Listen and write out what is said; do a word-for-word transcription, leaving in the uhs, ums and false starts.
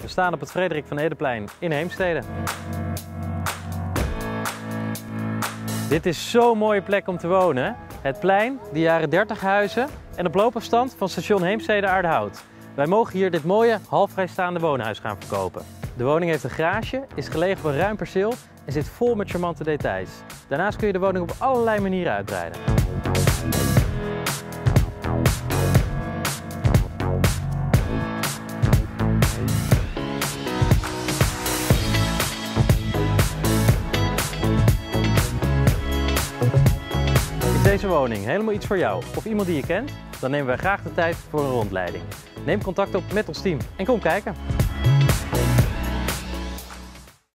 We staan op het Frederik van Edenplein in Heemstede. Dit is zo'n mooie plek om te wonen. Het plein, de jaren dertig huizen en op loopafstand van station Heemstede-Aardehout. Wij mogen hier dit mooie, half vrijstaande woonhuis gaan verkopen. De woning heeft een garage, is gelegen op een ruim perceel en zit vol met charmante details. Daarnaast kun je de woning op allerlei manieren uitbreiden. Is deze woning helemaal iets voor jou of iemand die je kent? Dan nemen wij graag de tijd voor een rondleiding. Neem contact op met ons team en kom kijken.